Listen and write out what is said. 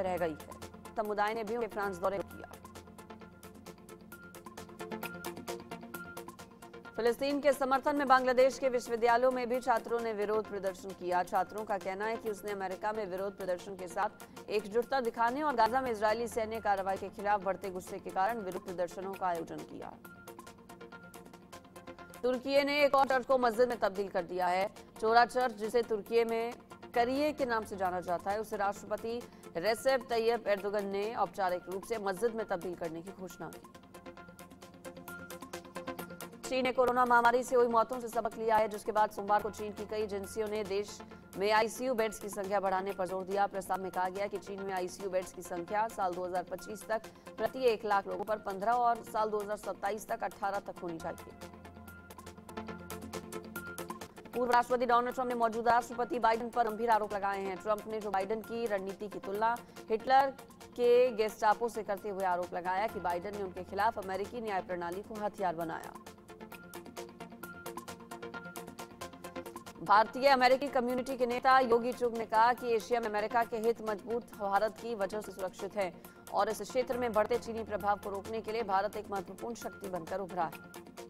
पीछे रह गई है। समुदाय ने भी फ्रांस दौरे किया। फिलिस्तीन के समर्थन में बांग्लादेश के विश्वविद्यालयों में भी छात्रों ने विरोध प्रदर्शन किया। छात्रों का कहना है कि उसने अमेरिका में विरोध प्रदर्शन के साथ एकजुटता दिखाने और गाजा में इजरायली सैन्य कार्रवाई के खिलाफ बढ़ते गुस्से के कारण विरोध प्रदर्शनों का आयोजन किया। तुर्की ने एक और चर्च को मस्जिद में तब्दील कर दिया है। चोरा चर्च, जिसे तुर्की में करिए के नाम से जाना जाता है, उसे राष्ट्रपति रेसेप तैयब एर्दोगन ने औपचारिक रूप से मस्जिद में तब्दील करने की घोषणा की। चीन ने कोरोना महामारी से हुई मौतों से सबक लिया है, जिसके बाद सोमवार को चीन की कई एजेंसियों ने देश में आईसीयू बेड्स की संख्या बढ़ाने पर जोर दिया। प्रस्ताव में कहा गया कि चीन में आईसीयू बेड्स की संख्या साल 2025 तक प्रति 1 लाख लोगों पर 15 और साल 2027 तक 18 तक होनी चाहिए। पूर्व राष्ट्रपति डोनाल्ड ट्रंप ने मौजूदा राष्ट्रपति बाइडेन पर गंभीर आरोप लगाए हैं। ट्रंप ने जो बाइडेन की रणनीति की तुलना हिटलर के गेस्टापो से करते हुए आरोप लगाया कि बाइडेन ने उनके खिलाफ अमेरिकी न्याय प्रणाली को हथियार बनाया। भारतीय अमेरिकी कम्युनिटी के नेता योगी चुग ने कहा कि एशिया में अमेरिका के हित मजबूत भारत की वजह से सुरक्षित है और इस क्षेत्र में बढ़ते चीनी प्रभाव को रोकने के लिए भारत एक महत्वपूर्ण शक्ति बनकर उभरा है।